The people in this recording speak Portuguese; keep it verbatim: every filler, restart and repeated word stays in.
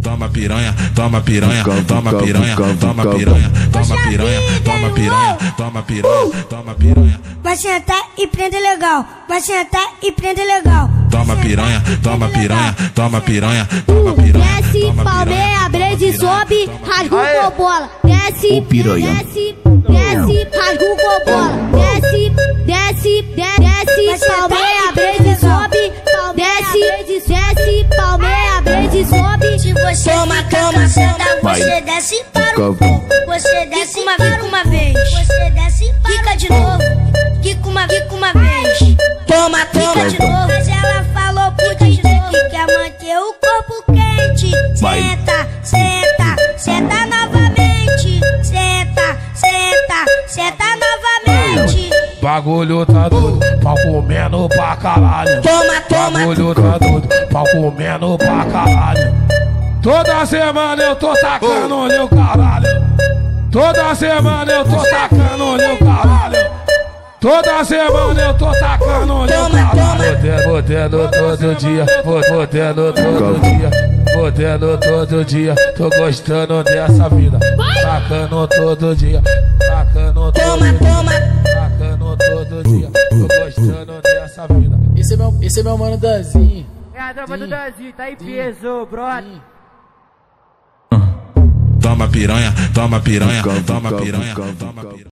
toma piranha, toma piranha, toma piranha, toma piranha, toma piranha, toma piranha, toma piranha, toma piranha. Vai sentar e prende legal, vai sentar e prende legal. Toma piranha, toma piranha, toma piranha, toma piranha. Desce, palmeia, brede, sobe, rasga o bola. Desce, desce, desce, rasga o bola. Desce, desce, desce, palmeia, brede, sobe. Desce, desce, palmeia, brede, sobe. Se você toma, toma, senta, você desce para o povo. Você desce uma vez, uma vez. Você desce para fica de novo, fica uma, fica uma vez. Toma, toma de novo. Mas ela falou pro D J que quer manter o corpo quente. Senta, senta, senta novamente. Senta, senta, senta novamente. Bagulho tá doido, pau comendo pra caralho. Toma, toma. Bagulho tá doido, pau comendo pra caralho. Toda semana eu tô tacando oh. no caralho. Toda semana eu tô tacando no caralho. Toda semana eu tô tacando no caralho. Botando todo dia, botando todo dia, botando todo dia. Tô gostando dessa vida. Tacando todo dia, tacando todo dia, tacando todo dia. Tô gostando dessa vida. Esse é meu, esse é meu mano Danzinho. É a tropa do Danzinho, tá em peso, brother. Toma piranha, toma piranha, toma piranha, toma piranha.